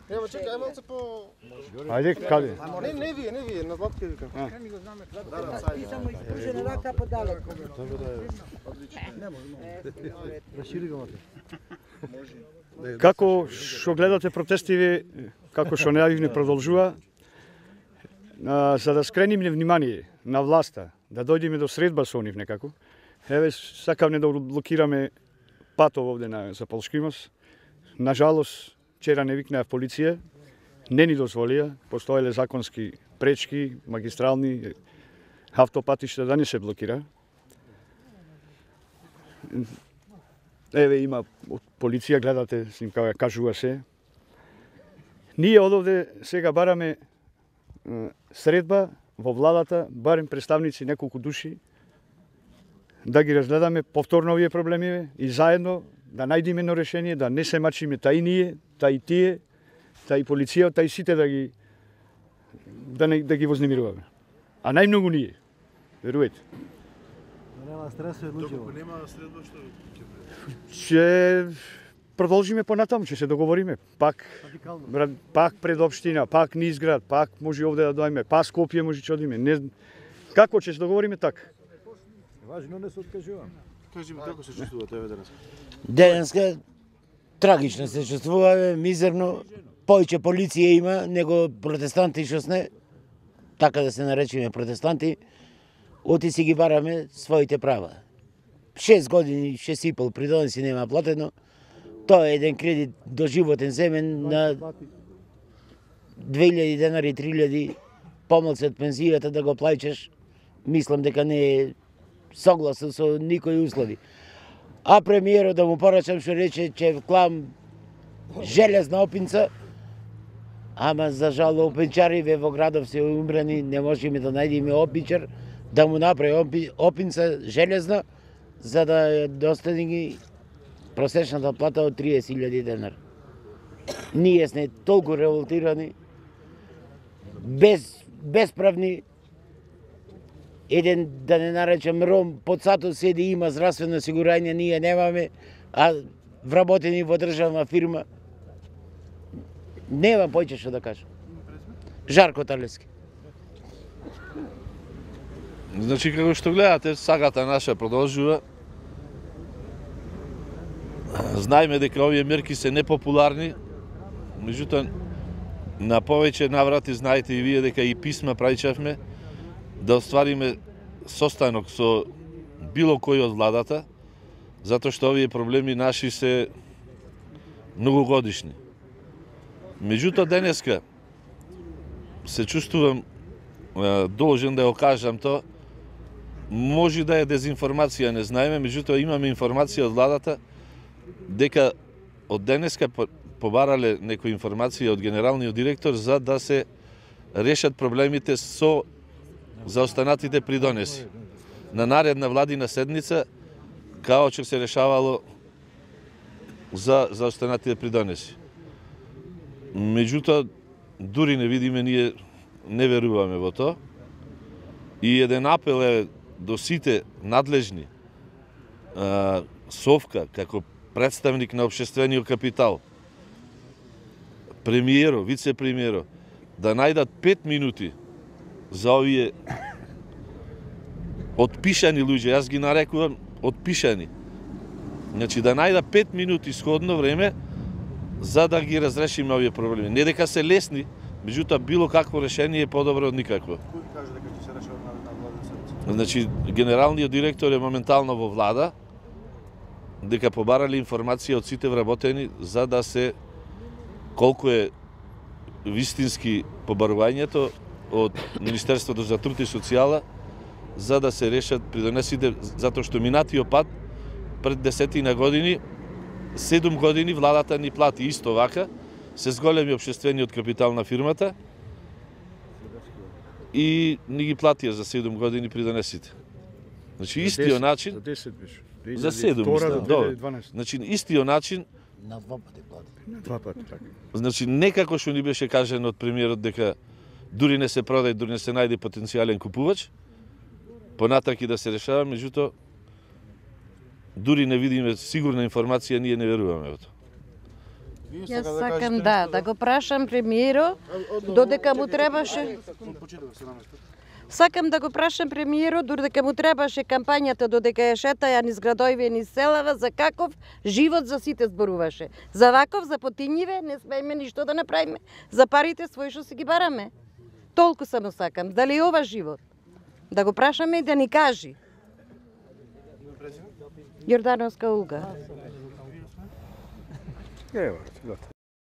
Ема чекай, малце по... Ајде, каде? Не вие, на Златко викам. Ми го знаме. Ти само изпружена рака подалеку. Расшири го мате. Како што гледате протестиви, како што најавивни продолжува, за да скрениме внимание на власта, да дојдеме до средба со нив некако, еве сакавме да блокираме патов овде за Полшки мост. Нажалост, вчера не викнаа полиција, не ни дозволија, постоеле законски пречки, магистрални, автопатишта да не се блокира. Еве има полиција, гледате, снимка кажува се. Ние од овде сега бараме средба во владата, барем представници неколку души, да ги разгледаме повторно овие проблеми и заедно да најдеме едно решение, да не се мачиме тај ние, тај тие, тај полиција, тај сите да ги вознемируваме. А најмногу ние, веруете. Нема стрес е луѓе. Нема средба што Ќе продолжиме понатаму, ќе се договориме. Пак пред општина, пак низ град, пак може овде да дојме, пак Скопје може ќе одиме. Не како ќе се договориме така. Важно не се откажувам. Кажи ми како се чувствувате еве денес? Денеска трагично се чувствуваме, мизерно. Повеќе полиција има него протестанти што сме, така да се наречеме протестанти, оти си ги бараме своите права. 6 години ще сипал придонеси нема платено. Тоа е еден кредит доживотен земен на 2000 денари, 3000 помалце од пензијата да го плаќаш. Мислам дека не е согласен со никои услови. А премиерот да му порачам што рече че вклам железна опинца, ама за жал опинчариве во градов се умрани, не можеме да најдеме опинчар да му направи опинца железна за да достигне ги просечната плата од 30.000 денар. Ние сме толку револтирани, безправни, еден, да не наречем Ром, под сато седи има здравствено осигурање, ние немаме, а вработени во државна фирма. Нема поќе што да кажам. Жарко Талески. Значи, како што гледате, сагата наша продолжува. Знаеме дека овие мерки се непопуларни, меѓутоа, на повеќе наврати знаете и вие дека и писма праќавме да оствариме состанок со било кој од владата, затоа што овие проблеми наши се многогодишни. Меѓутоа, денеска се чувствувам должен да го кажам тоа. Може да е дезинформација, не знаеме, меѓутоа имаме информација од владата дека од денеска побарале некоја информација од генералниот директор за да се решат проблемите со заостанатите придонеси. На наредна владина седница, као че се решавало за заостанатите придонеси. Меѓутоа, дури не видиме, ние не веруваме во тоа. И еден апел е до сите надлежни, Совка, како представник на општествениот капитал, премиеро, вице-премиеро, да најдат 5 минути за овие отпишани луѓе, јас ги нарекувам отпишани. Значи да најдат 5 минути сходно време за да ги разрешиме овие проблеми. Не дека се лесни, меѓутоа било какво решение е подобро од никакво. Кој каже дека ќе се решава на владина седница? Значи, генералниот директор е моментално во влада, дека побарали информација од сите вработени за да се колку е вистински побарувањето од Министерството за труд и социјала за да се решат придонесите, затоа што минатиот пат пред 10 години 7 години владата ни плати исто вака, се зголеми општествениот капитал на фирмата и ни ги платија за 7 години придонесите. Значи истиот начин За 10 беше. за 7 мислам, добро. Значи истиот начин На 2 пати плати. На 2 пати така. Значи некако што ни беше кажано од премиерот дека дури не се продај, дури не се најде потенцијален купувач, понатаки да се решава, меѓутоа дури не видиме сигурна информација, ние не веруваме во тоа. Јас сакам да го прашам премиерот додека му требаше. Сакам да го прашам премиерот додека му требаше кампањата додека ја шетаја низ градови низ селава за каков живот за сите зборуваше. За ваков за потињиве не смееме ништо да направиме. За парите свои што си ги бараме. Толку само сакам. Дали е ова живот? Да го прашаме и да ни кажи. Јордановска Уга. Evo,